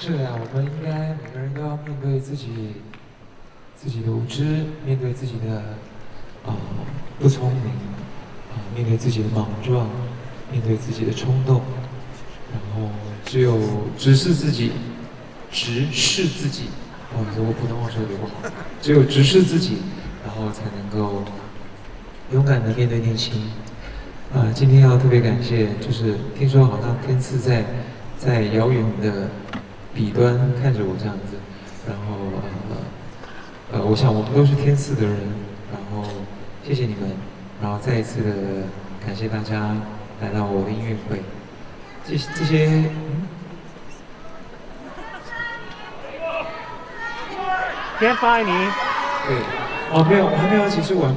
是的，我们应该每个人都要面对自己的无知，面对自己的不聪明，面对自己的莽撞，面对自己的冲动，然后只有直视自己，不好意思，我普通话说的不好，只有直视自己，然后才能够勇敢的面对内心。今天要特别感谢，就是听说好像天赐在遥远的彼端看着我这样子，然后我想我们都是天赐的人，然后谢谢你们，然后再一次的感谢大家来到我的音乐会，这些。 天发你。 对，没有，我还没有结束，就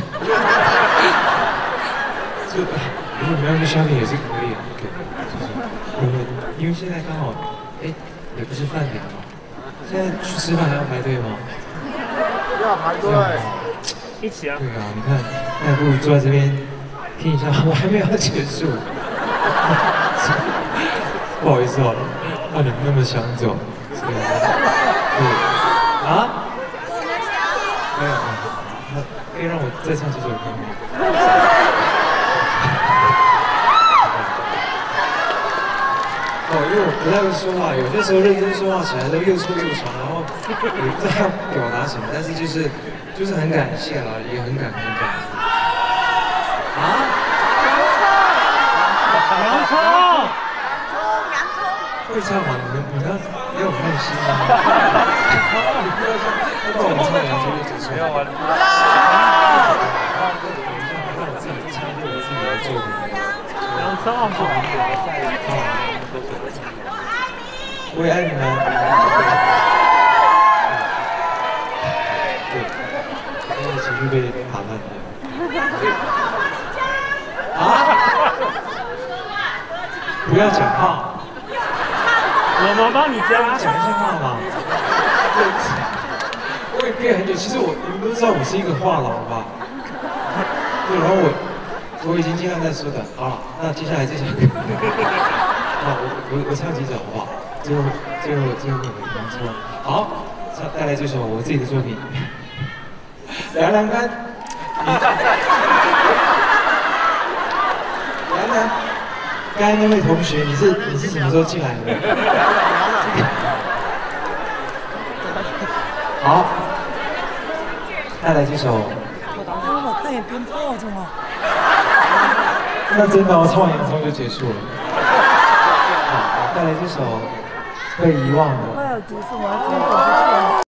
如果你们要去shopping也是可以的，对，就是因为现在刚好，也不是饭点嘛，现在去吃饭还要排队吗？ 要排队。 一起啊。 对啊，你看，那不如坐在这边听一下，我还没有要结束。不好意思哦，怕你们那么想走，所以对。没有，可以让我再唱几首歌吗？因为我不太会说话，有些时候认真说话起来都又臭又长，然后也不知道要表达什么，但是就是很感谢啦，也很感恩这样子。 洋葱。 会唱吗？你们也有耐心吗？不要唱洋葱就结束。没有啊。让我自己唱一我自己的作品。 洋葱。 我也爱你们。对，因为情绪被打烂了。不要讲话。 我们帮你加。 讲一下话嘛。对，我也变很久。其实你们都知道我是一个话痨吧？对，然后我已经尽量在缩短。好了，那接下来这首歌，我唱几首好不好？最后洋葱。好，带来这首我自己的作品《凉凉干》。凉凉。刚才那位同学，你是什么时候进来的？好，带来这首。 我看也鞭炮着嘛。 那真的，唱完洋葱就结束了。好，带来这首被遗忘的。 快要结束了，